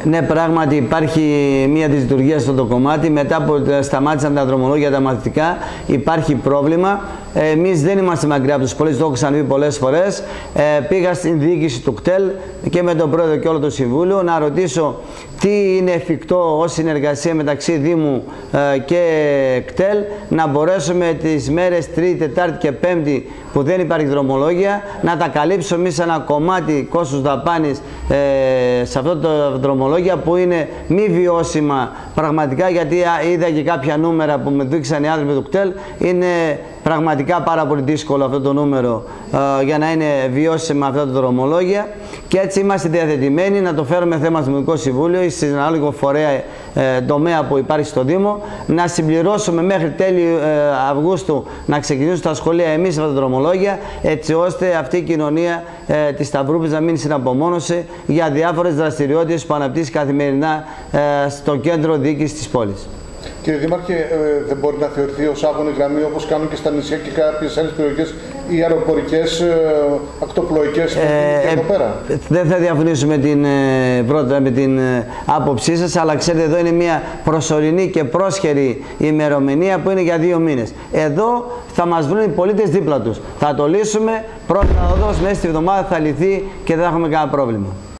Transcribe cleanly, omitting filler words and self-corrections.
Ναι, πράγματι υπάρχει μία δυσλειτουργία στο το κομμάτι. Μετά που σταμάτησαν τα δρομολόγια, τα μαθητικά, υπάρχει πρόβλημα. Εμείς δεν είμαστε μακριά από τους πολίτες, το έχω ξαναπεί πολλές φορές. Πήγα στην διοίκηση του ΚΤΕΛ και με τον πρόεδρο και όλο το συμβούλιο να ρωτήσω τι είναι εφικτό ως συνεργασία μεταξύ Δήμου και ΚΤΕΛ, να μπορέσουμε τις μέρες Τρίτη, Τετάρτη και Πέμπτη που δεν υπάρχει δρομολόγια να τα καλύψουμε εμείς ένα κομμάτι κόστους δαπάνης σε αυτό το δρομολόγια που είναι μη βιώσιμα πραγματικά, γιατί είδα και κάποια νούμερα που με δείξαν οι άνθρωποι του ΚΤΕΛ. Είναι πραγματικά πάρα πολύ δύσκολο αυτό το νούμερο για να είναι βιώσιμα αυτά τα δρομολόγια, και έτσι είμαστε διαθετημένοι να το φέρουμε θέμα στο Δημοτικό Συμβούλιο ή στην ανάλογο φορέα τομέα που υπάρχει στο Δήμο, να συμπληρώσουμε μέχρι τέλη Αυγούστου να ξεκινήσουν στα σχολεία εμείς αυτά τα δρομολόγια, έτσι ώστε αυτή η κοινωνία της Σταυρούπης να μείνει στην απομόνωση για διάφορες δραστηριότητες που αναπτύσσει καθημερινά στο κέντρο διοίκησης της πόλης. Κύριε Δήμαρχε, δεν μπορεί να θεωρηθεί ως άγωνη γραμμή, όπως κάνουν και στα νησιά και κάποιες άλλες περιοχές, οι αεροπορικές, ακτοπλοϊκές και εδώ πέρα? Δεν θα διαφωνήσω με την άποψή σας, αλλά ξέρετε, εδώ είναι μια προσωρινή και πρόσχερη ημερομηνία που είναι για 2 μήνες. Εδώ θα μας βρουν οι πολίτες δίπλα τους. Θα το λύσουμε, πρώτα οδός μέσα στη εβδομάδα θα λυθεί και δεν θα έχουμε κανένα πρόβλημα.